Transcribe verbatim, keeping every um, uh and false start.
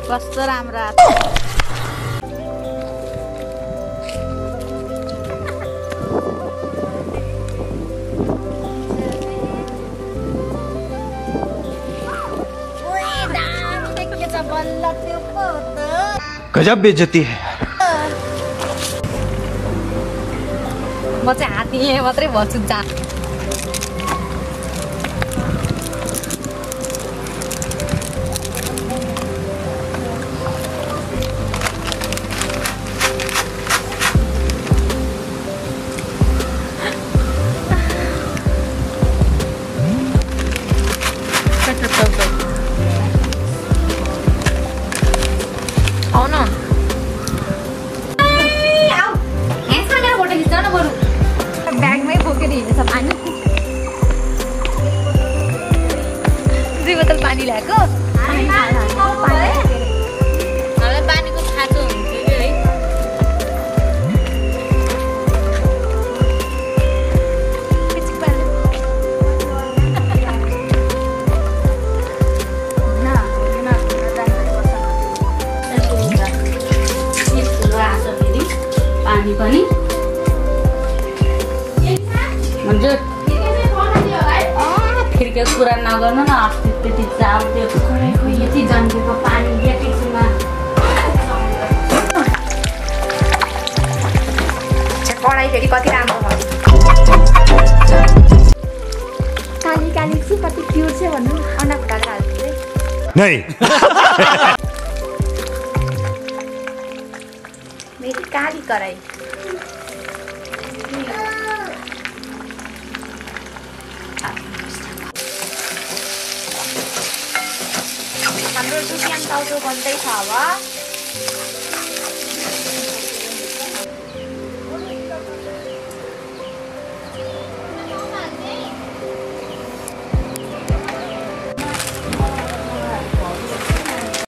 कस्तो राम्रो गजब बेइज्जती है। म चाहिँ हात्ती यहाँ मात्रै भन्छु जा ब्यागमै बोकेर हिँडेछ पानी दुई बोतल पानी ल्याएको हामीलाई पानीको खाँचो हुन्थ्यो है पानी पनि फिर्के कुरा नगर्नु न अस्ति त्यति चाउ त्यो यति जन्मेको पानी एकैछिनमा पढाइ फेरि कति राम्रो भयो काली काली छु कति प्योर छ भन्नु अन्डा फुटाएर हाल्छु नहीं मेरी काली कराई हाम्रो सुसियान टाउको बन्दै छ अब